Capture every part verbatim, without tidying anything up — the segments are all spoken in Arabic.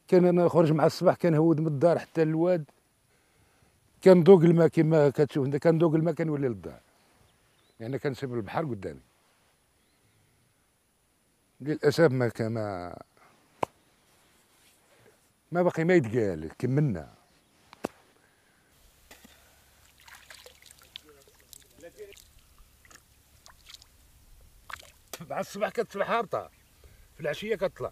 كان انا نخرج مع الصباح كنهود من الدار حتى للواد، كنذوق الماء كما كتشوف انت، كنذوق الماء كنولي للدار، يعني كنسيب البحر قدامي. للاسف ما كما ما باقي ما يتقال كملنا. مع الصباح كتصبح هابطه، في العشيه كتطلع.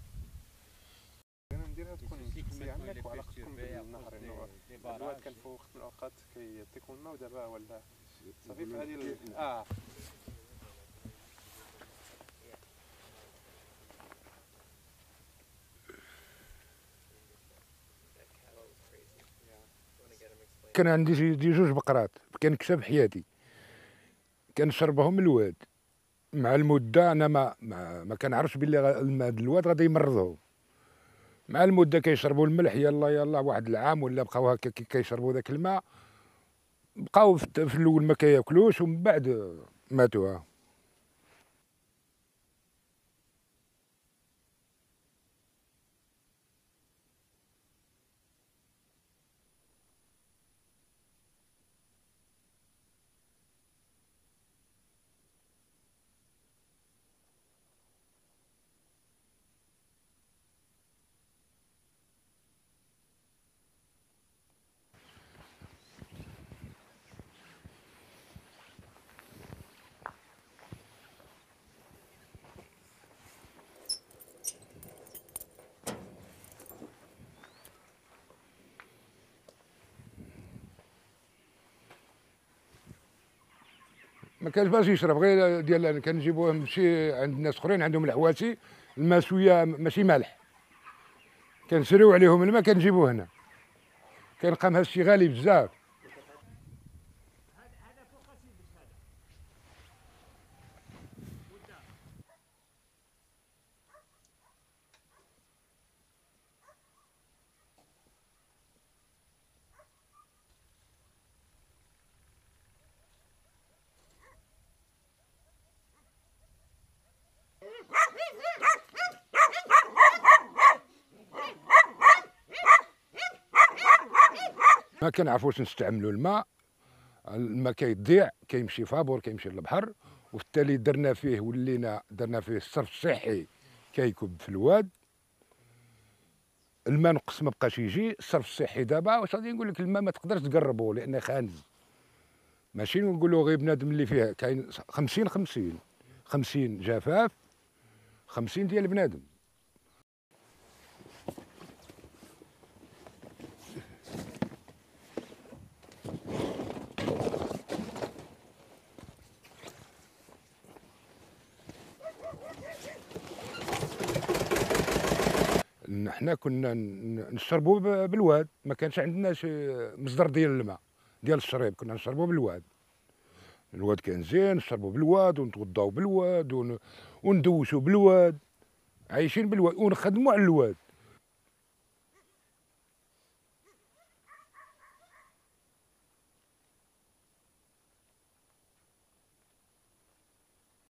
انا نديرها تكون مشخصيه عنك وعلاقتكم بالنهر، انه الواد كان في وقت من الاوقات كيعطيكم الماء ودابا ولا صافي في هذه اه كان عندي جي جوج بقرات كنكسب حياتي، كنشربهم من الواد. مع المده انا ما ما, ما كنعرفش بلي الماء الواد غادي يمرضهم. مع المده كيشربوا الملح، يلا يلا واحد العام ولا بقاو هكا كيشربوا ذاك الماء، بقاو في الاول ما كياكلوش ومن بعد ماتوا. ما كانش باش يشرب غير ديال كنجيبوه نمشي عند ناس اخرين عندهم الحواسي الماء شويه ماشي مالح، كنشريو عليهم الماء كنجيبوه هنا، كنلقى هادشي غالي بزاف. ما كنعرفوش نستعملوا الماء، الماء كيضيع كيمشي فابور كيمشي للبحر، وبالتالي درنا فيه ولينا درنا فيه الصرف الصحي كيكب في الواد. الماء نقص ما بقاش يجي، الصرف الصحي دابا واش غادي نقول لك الماء ما تقدرش تقربه لانه خانز. ماشي نقولوا غير بنادم اللي فيه كاين خمسين خمسين خمسين جفاف، خمسين ديال بنادم. حنا كنا نشربوا بالواد، ما كانش عندناش مصدر ديال الماء ديال الشريب، كنا نشربوا بالواد. الواد كان زين، نشربوا بالواد ونتوضاو بالواد وندوشوا بالواد، عايشين بالواد ونخدموا على الواد.